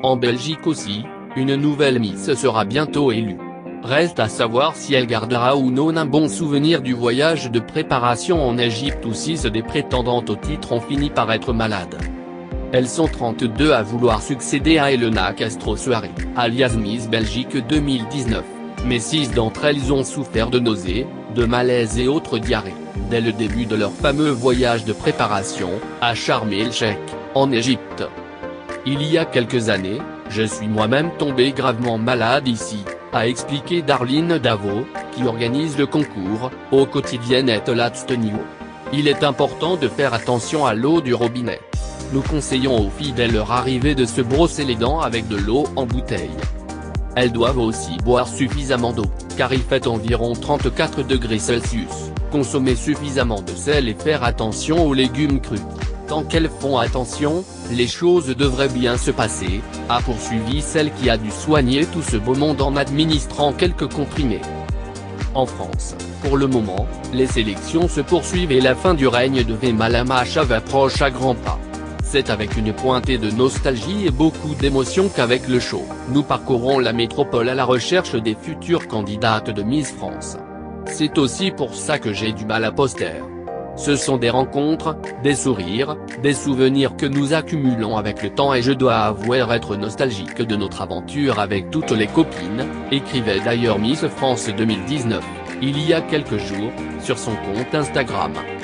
En Belgique aussi, une nouvelle Miss sera bientôt élue. Reste à savoir si elle gardera ou non un bon souvenir du voyage de préparation en Égypte ou si des prétendantes au titre ont fini par être malades. Elles sont 32 à vouloir succéder à Helena Castro-Soare, alias Miss Belgique 2019, mais 6 d'entre elles ont souffert de nausées, de malaise et autres diarrhées, dès le début de leur fameux voyage de préparation, à Sharm el-Sheikh, en Égypte. Il y a quelques années, je suis moi-même tombé gravement malade ici, a expliqué Darline Davo, qui organise le concours, au quotidien Het Laatste Nieuws. Il est important de faire attention à l'eau du robinet. Nous conseillons aux filles dès leur arrivée de se brosser les dents avec de l'eau en bouteille. Elles doivent aussi boire suffisamment d'eau, car il fait environ 34 degrés Celsius, consommer suffisamment de sel et faire attention aux légumes crus. Tant qu'elles font attention, les choses devraient bien se passer, a poursuivi celle qui a dû soigner tout ce beau monde en administrant quelques comprimés. En France, pour le moment, les sélections se poursuivent et la fin du règne de Vemalama Machav approche à grands pas. C'est avec une pointée de nostalgie et beaucoup d'émotion qu'avec le show, nous parcourons la métropole à la recherche des futures candidates de Miss France. C'est aussi pour ça que j'ai du mal à poster. Ce sont des rencontres, des sourires, des souvenirs que nous accumulons avec le temps et je dois avouer être nostalgique de notre aventure avec toutes les copines, écrivait d'ailleurs Miss France 2019, il y a quelques jours, sur son compte Instagram.